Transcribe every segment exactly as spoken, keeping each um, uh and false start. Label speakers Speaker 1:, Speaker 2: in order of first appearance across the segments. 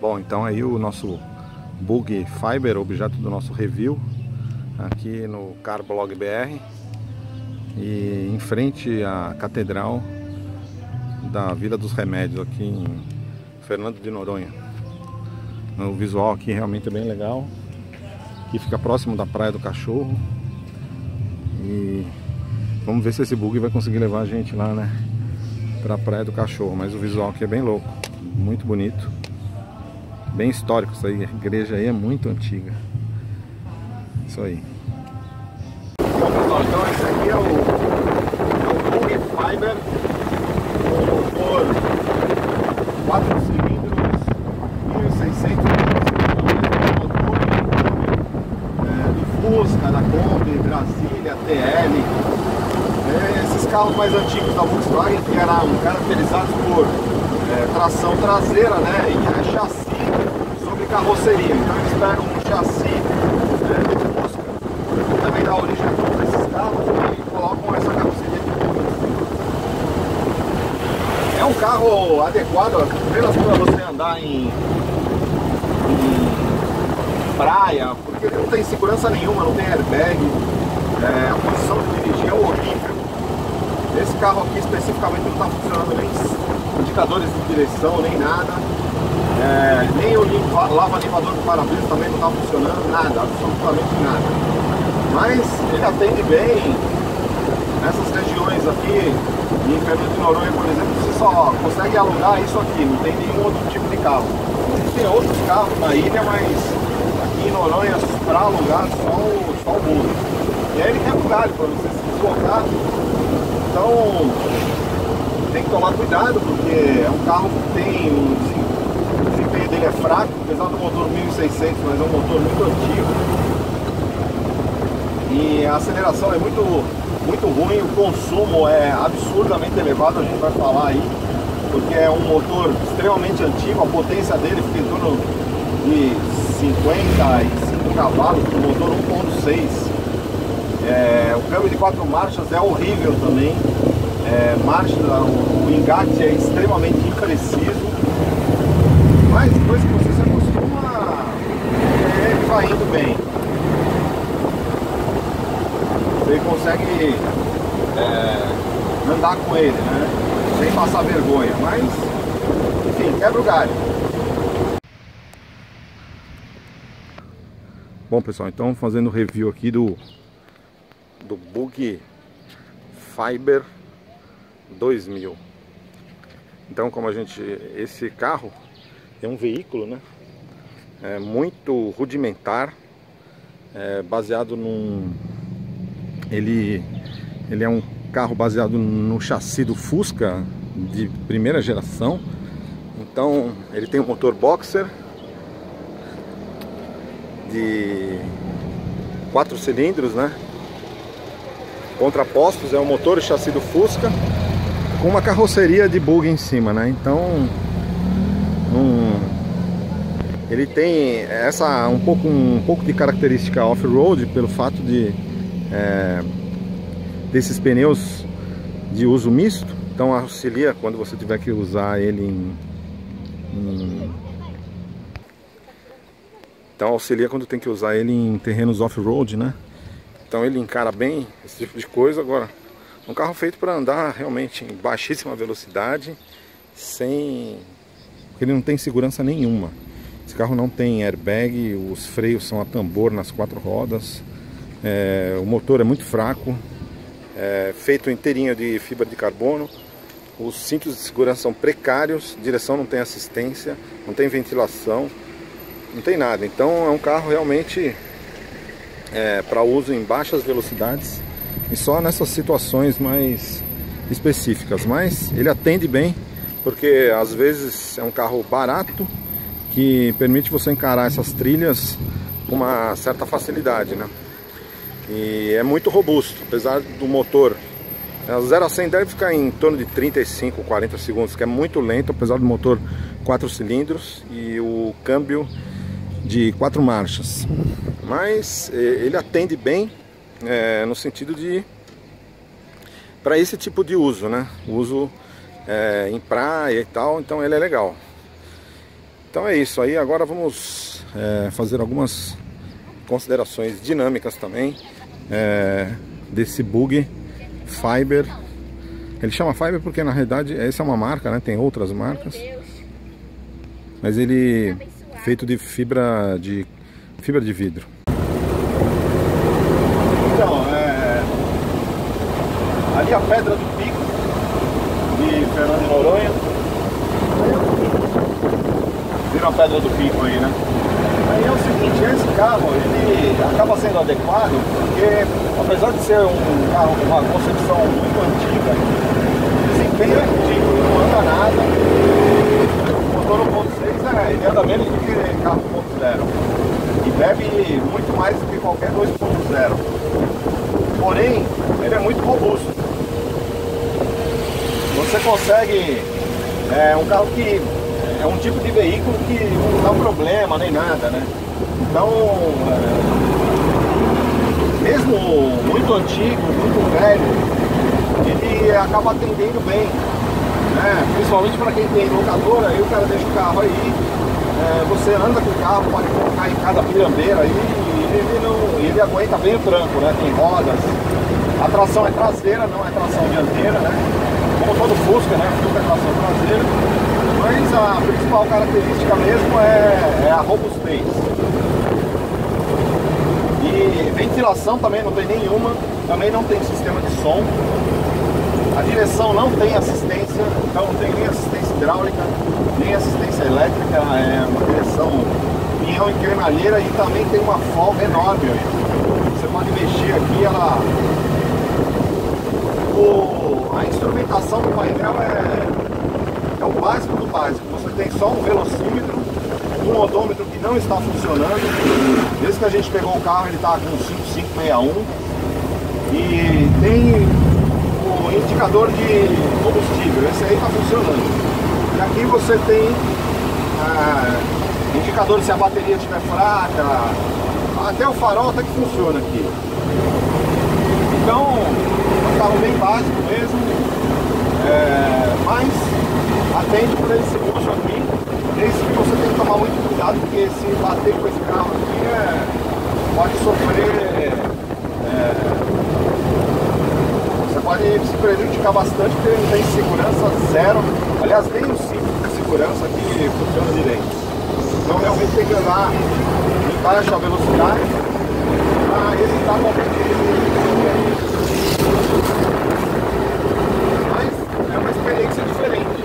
Speaker 1: Bom, então aí o nosso Bug Fiber, objeto do nosso review, aqui no Carblog B R, e em frente à Catedral da Vila dos Remédios, aqui em Fernando de Noronha. O visual aqui realmente é bem legal, aqui fica próximo da Praia do Cachorro, e vamos ver se esse bug vai conseguir levar a gente lá, né, pra Praia do Cachorro. Mas o visual aqui é bem louco, muito bonito, bem histórico. Isso aí, a igreja aí é muito antiga. Isso aí. Bom, pessoal, então esse aqui é o, é o Bug Fiber, com motor quatro cilindros, mil e seiscentos motor é, do Fusca, da Kombi, Brasília, T L. É, esses carros mais antigos da Volkswagen, que eram caracterizados por é, tração traseira, né, e é chassi sobre carroceria. Então eles pegam um chassi é, de Fusca, que também dá origem a todos esses carros, e colocam essa carroceria de Fusca. É um carro adequado apenas para você andar em, em praia, porque ele não tem segurança nenhuma, não tem airbag, é, a posição de dirigir é horrível. Esse carro aqui especificamente não está funcionando nem indicadores de direção, nem nada. É, nem o limpa, lava-limpador do para-brisa também não está funcionando, nada, absolutamente nada. Mas ele atende bem nessas regiões aqui, em Fernando de Noronha, por exemplo. Você só consegue alugar isso aqui, não tem nenhum outro tipo de carro. Tem outros carros na ilha, mas aqui em Noronha, para alugar, só o, só o Bug. E aí ele quer lugar para você se deslocar. Então tem que tomar cuidado, porque é um carro que tem um desempenho dele é fraco, apesar do motor mil e seiscentos, mas é um motor muito antigo. E a aceleração é muito, muito ruim, o consumo é absurdamente elevado, a gente vai falar aí, porque é um motor extremamente antigo, a potência dele fica em torno de cinquenta e cinco cavalos, com motor um ponto seis. É, o câmbio de quatro marchas é horrível também, é, marcha, o, o engate é extremamente impreciso, mas depois que você se acostuma, ele vai indo bem. Você consegue é, andar com ele, né, sem passar vergonha, mas enfim, quebra o galho. Bom, pessoal, então fazendo review aqui do do Bug Fiber dois mil. Então, como a gente, esse carro é um veículo, né, é muito rudimentar, é baseado num, ele, ele é um carro baseado no chassi do Fusca de primeira geração. Então, ele tem um motor boxer de quatro cilindros, né, contrapostos, é o motor e chassi do Fusca com uma carroceria de Bug em cima, né? Então um, ele tem essa um pouco, um pouco de característica off-road pelo fato de é, desses pneus de uso misto, então auxilia quando você tiver que usar ele em, em então auxilia quando tem que usar ele em terrenos off-road, né? Então ele encara bem esse tipo de coisa. Agora, um carro feito para andar realmente em baixíssima velocidade, sem, porque ele não tem segurança nenhuma. Esse carro não tem airbag, os freios são a tambor nas quatro rodas, é, o motor é muito fraco, é feito inteirinho de fibra de carbono, os cintos de segurança são precários, direção não tem assistência, não tem ventilação, não tem nada. Então é um carro realmente É, para uso em baixas velocidades e só nessas situações mais específicas, mas ele atende bem, porque às vezes é um carro barato que permite você encarar essas trilhas com uma certa facilidade, né? E é muito robusto, apesar do motor zero a cem deve ficar em torno de trinta e cinco, quarenta segundos, que é muito lento, apesar do motor quatro cilindros e o câmbio de quatro marchas. Mas ele atende bem, é, no sentido de para esse tipo de uso, né? Uso é, em praia e tal, então ele é legal. Então é isso aí, agora vamos é, fazer algumas considerações dinâmicas também é, desse bug Fiber. Ele chama Fiber porque na realidade essa é uma marca, né? Tem outras marcas, mas ele é feito de fibra de fibra de vidro.
Speaker 2: Então, é... ali a Pedra do Pico de Fernando de Noronha. Viram a Pedra do Pico aí, né? Aí é o seguinte, esse carro ele acaba sendo adequado porque, apesar de ser um carro com uma concepção muito antiga, o desempenho é ridículo, não anda nada. O motor um ponto seis é, ele anda menos do que carro um ponto zero e bebe muito mais do que qualquer dois ponto zero. Porém, ele é muito robusto. Você consegue, é um carro que é um tipo de veículo que não dá problema nem nada, né? Então, é, mesmo muito antigo, muito velho, ele acaba atendendo bem, né? Principalmente para quem tem locadora, aí o cara deixa o carro aí, é, você anda com o carro, pode colocar em cada pirambeira aí, e ele, não, ele aguenta bem o tranco, né? Tem rodas, a tração é traseira, não é tração dianteira, né? Como todo Fusca, né? Fusca é tração traseira. Mas a principal característica mesmo é, é a robustez. E ventilação também não tem nenhuma, também não tem sistema de som. A direção não tem assistência, então não tem nem assistência hidráulica, nem assistência elétrica, é uma direção pinhão e crenalheira e também tem uma folga enorme. Você pode mexer aqui, ela... O... a instrumentação do painel é... É o básico do básico. Você tem só um velocímetro, um odômetro que não está funcionando. Desde que a gente pegou o carro, ele está com cinco cinco seis um. E tem o indicador de combustível. Esse aí está funcionando. E aqui você tem ah, indicador se a bateria estiver fraca. Até o farol até que funciona aqui. Então, é um carro bem básico mesmo. É, mas atende por esse luxo aqui. Esse que você tem que tomar muito cuidado, porque se bater com esse carro aqui é, pode sofrer, é, você pode se prejudicar bastante porque ele não tem segurança zero. Aliás, nem o cinto de segurança aqui funciona direito. Então realmente tem que andar em baixa velocidade para evitar qualquer tipo de... Mas é uma experiência diferente.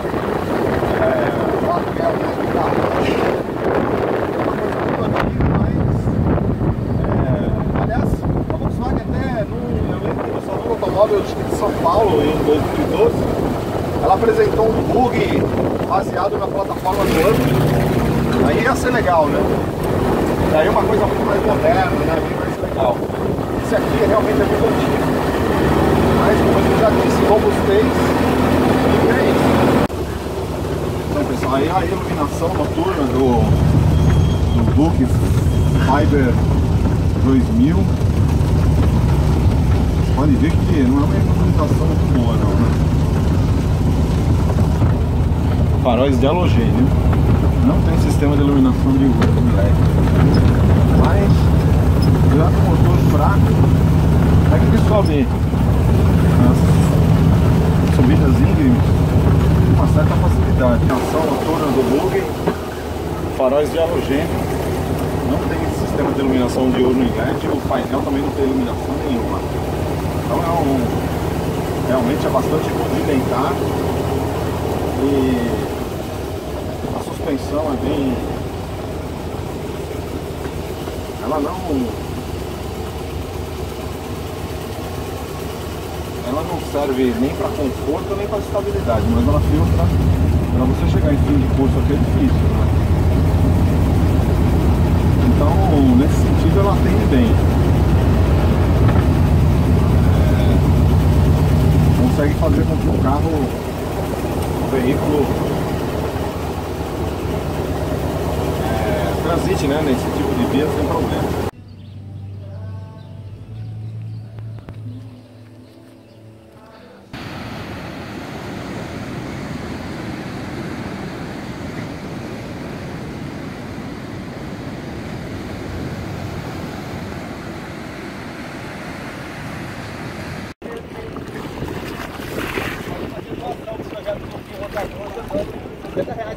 Speaker 2: De São Paulo em dois mil e doze, ela apresentou um bug baseado na plataforma do Up. Aí ia ser legal, né? Daí uma coisa muito mais moderna, né? Bem mais legal. Esse aqui realmente é muito antigo. Mas como eu já disse, robustez, e é isso. Então pessoal, aí a iluminação noturna do, do Bug Fiber dois mil. Pode ver que não é uma iluminação muito boa não, né? Faróis de halogênio. Não tem sistema de iluminação de L E D. Mas já com o motor fraco, é que ele sobe as subidas íngremes com uma certa facilidade. A ação noturna do bug, faróis de halogênio. Não tem sistema de iluminação diurno em L E D. O painel também não tem iluminação nenhuma. Então é um, realmente é bastante rudimentar e a suspensão é bem... Ela não... Ela não serve nem para conforto nem para estabilidade, mas ela filtra. Para você chegar em fim de curso aqui é difícil, né? Então nesse sentido ela atende bem. Consegue fazer com que o carro, o veículo é, transite, né, nesse tipo de via sem problema.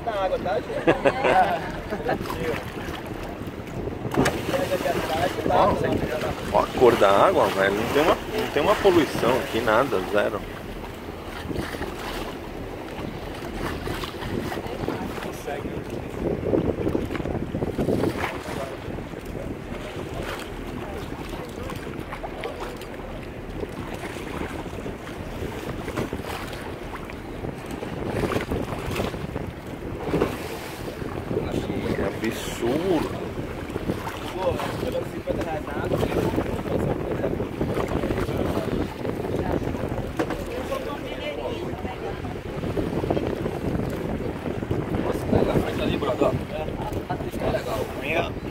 Speaker 3: na água, tá, gente?
Speaker 4: Ó a cor da água, velho. Não tem uma, não tem uma poluição aqui, nada, zero. Que absurdo.
Speaker 3: Pô, pegando cinquenta reais na água, nossa, tá legal. Olha ali, brother. É legal.